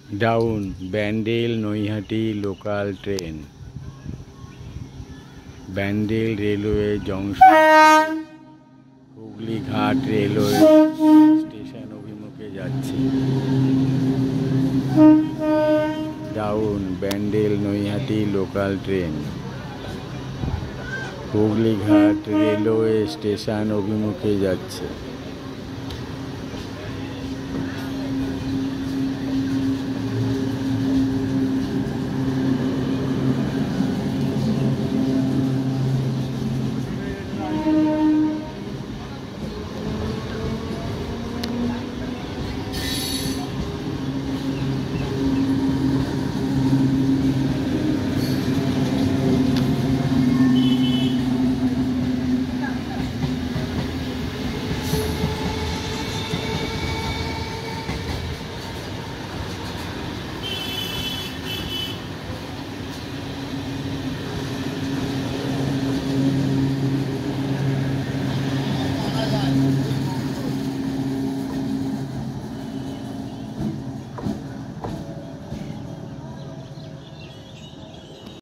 Down Bandel Naihati local train. Bandel railway junction Hooghly Ghat railway station অভিমুখে যাচ্ছে। Down Bandel Naihati local train Hooghly Ghat railway station অভিমুখে যাচ্ছে।